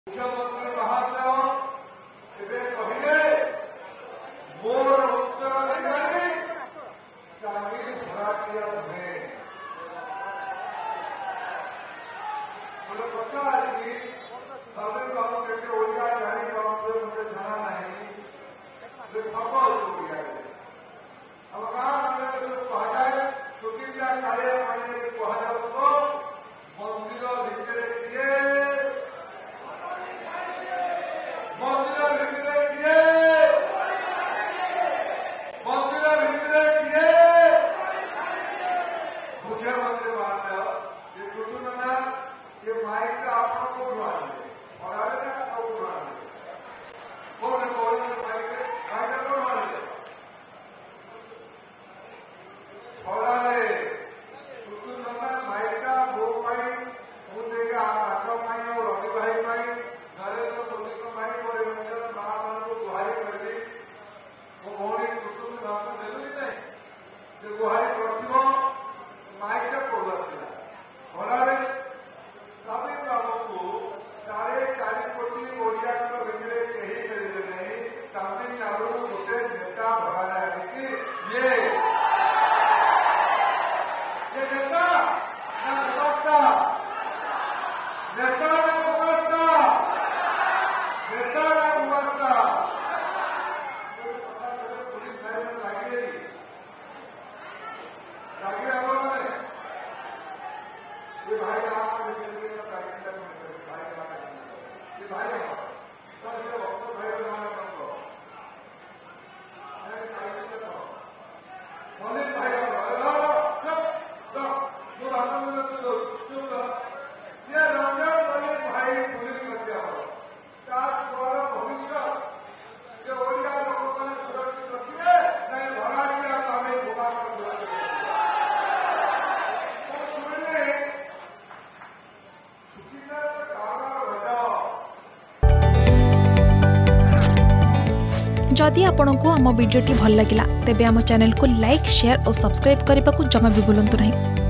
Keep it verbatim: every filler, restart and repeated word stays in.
मुख्यमंत्री महाशय ଏବେ କହିଲେ ମୋର ଉତ୍ତରାଧିକାରୀ ଚାକିରି ଭଡ଼ାଟିଆ ନୁହେଁ। ଗୋଟେ କଥା ଅଛି, ତମେ ତମ କେତେ ଓଡ଼ିଆ ଜାଣିପାରୁଥିବେ ମୋତେ ଜଣା ନାହିଁ, ଠକ ଅଛି ଓଡ଼ିଆରେ। ଆମ ଗାଁ ମାନଙ୍କରେ ଯୋଉ କୁହାଯାଏ ସୁକିନ୍ଦା କାଳିଆ ପାଣିରେ କୁହାଯାଉଥିବ ମନ୍ଦିର ଭିତରେ କିଏ, ମନ୍ଦିର ଭିତରେ କିଏ, ମନ୍ଦିର ଭିତରେ କିଏ। ମୁଖ୍ୟମନ୍ତ୍ରୀ ମହାଶୟ ये बुझुना ना, ये माइक का आपको कौन आने और आने का कौन आने कौन कौन माइक माइक का कौन आने और आने बुझुना ना माइक का वो माइक मुझे क्या आका माइक और रवि भाई माइक घरे तो सोने का माइक और रंजन महामान को गुहारी कर दी वो मोहनी कुसुम भाषण जरूरी नहीं जो गुहारी करती हो माइक का प्रोग्राम फल तभी आमको साढ़े चारि कोटी ओडिया भितर कही मिले नहीं। तमिलनाडु गोटे नेता भरा कि ये ये नेता ना व्यवस्था, नेता ना व्यवस्था, नेता ना व्यवस्था पुलिस भाई में लगे लगे हम मैंने ये भाई आप भाई भाई जदि आपंक आम भिडी भल लगा तेब आम चैनल को लाइक शेयर और सब्सक्राइब करने को जमा भी भूलु नहीं।